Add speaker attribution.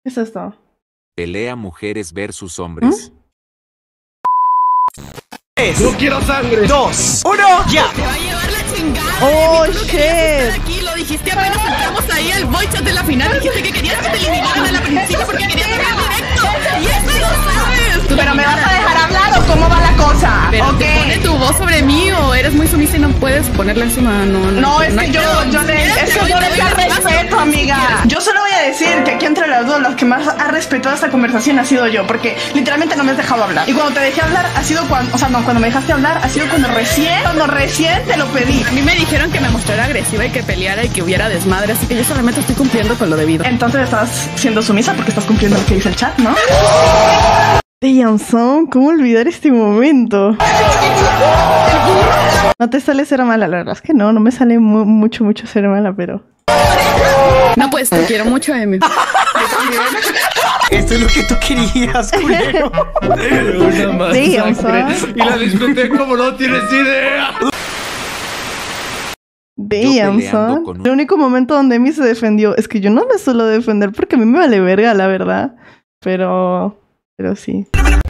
Speaker 1: ¿Qué es esto?
Speaker 2: Pelea mujeres versus hombres.
Speaker 3: No quiero sangre. 2, 1, ya.
Speaker 4: Te va a llevar la chingada.
Speaker 1: Oh,
Speaker 4: Tú no querías
Speaker 1: shit.
Speaker 4: estar aquí, lo dijiste apenas entramos ahí al voice chat de la final. Dijiste que querías que te eliminaran a la principio porque querías ver directo. Y eso lo sabes. Tú
Speaker 5: Pero me vas a dejar hablar o cómo va la cosa.
Speaker 4: Pero
Speaker 5: ¿Ok?
Speaker 4: te pone tu voz sobre mí o eres muy sumisa y no puedes ponerla encima.
Speaker 5: No, es que yo le respeto, amiga. Yo solo voy a decir que aquí entre las dos, los que más ha respetado esta conversación ha sido yo, porque literalmente no me has dejado hablar. Y cuando te dejé hablar ha sido cuando, o sea, no, cuando me dejaste hablar ha sido cuando recién te lo pedí.
Speaker 4: A mí me dijeron que me mostrara agresiva y que peleara y que hubiera desmadre, así que yo solamente estoy cumpliendo con lo debido.
Speaker 5: Entonces estás siendo sumisa porque estás cumpliendo lo que dice el chat, ¿no?
Speaker 1: Son, ¿cómo olvidar este momento? No te sale ser mala, la verdad es que no me sale mucho ser mala, pero...
Speaker 4: No, pues te quiero mucho, Emi.
Speaker 3: Esto es lo que tú querías, culero.
Speaker 6: Una más sangre. Y la disfruté como no tienes idea.
Speaker 1: Son. El único momento donde Emi se defendió, es que yo no me suelo defender porque a mí me vale verga, la verdad. Pero sí.